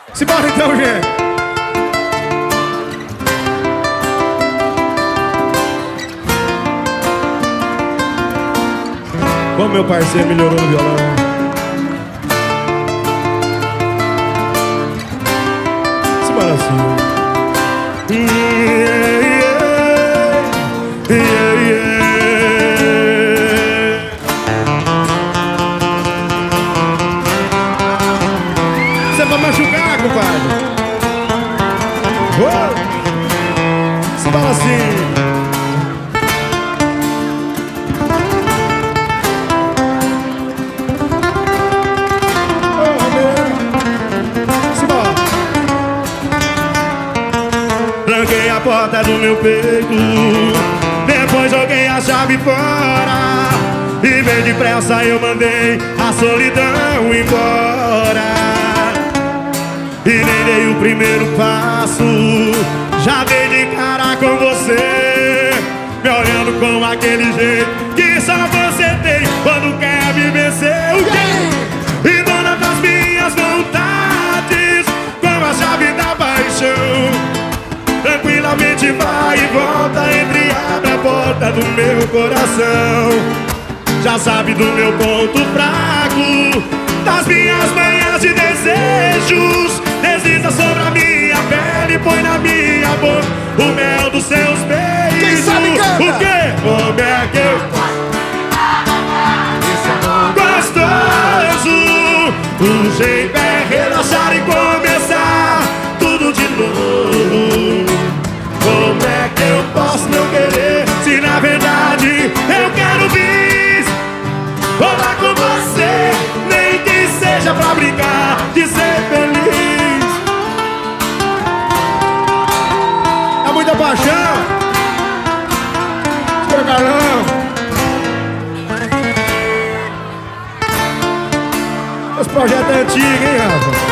Simbora então, gente. Como meu parceiro melhorou no violão. Simbora assim. Você vai machucar, compadre. Simbora assim. Tranquei a porta do meu peito, depois joguei a chave fora. E bem depressa eu mandei a solidão embora. E nem dei o primeiro passo, já dei de cara com você, me olhando com aquele jeito que só você tem quando quer me vencer. O quê? E dona das minhas vontades, com a chave da paixão, tranquilamente vai e volta, entre e abre a porta do meu coração. Já sabe do meu ponto fraco, das minhas manhas de desejos. Desliza sobre a minha pele, põe na minha boca o mel dos seus beijos. Quem sabe canta. O quê? Como é que eu gostoso? O jeito é relaxar e começar tudo de novo. Como é que eu posso não querer, se na verdade eu quero bis rolar com você, nem que seja pra brincar, de ser feliz. É muita paixão. Espera, Carlão. Esse projeto é antigo, hein, Rafa?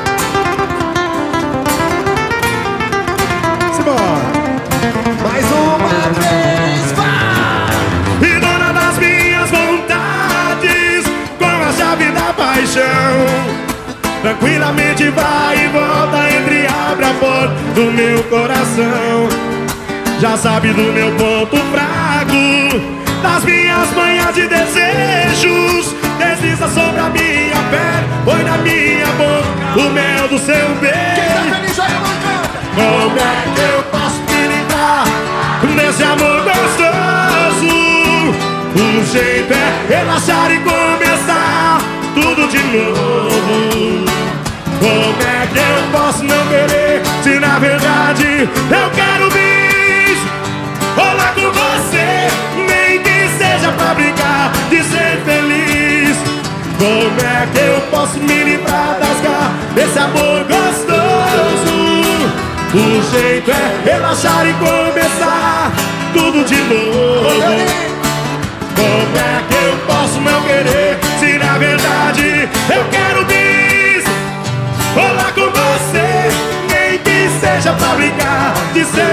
Mais uma vez, vai! E dona das minhas vontades, com a chave da paixão, tranquilamente vai e volta, entre e abre a porta do meu coração. Já sabe do meu ponto fraco, das minhas manhas de desejos. Desliza sobre a minha pele, põe na minha boca o mel do seu beijo. Quem tá feliz, joga a mão, canta! Como é que eu posso me livrar desse amor gostoso? O jeito é relaxar e começar tudo de novo. Como é que eu posso não querer, se na verdade eu quero bis rolar com você, nem que seja pra brincar, de ser feliz. Como é que eu posso me livrar das garras desse amor gostoso? O jeito é relaxar e começar tudo de novo. Como é que eu posso não querer, se na verdade eu quero bis rolar com você, nem que seja pra brincar, de ser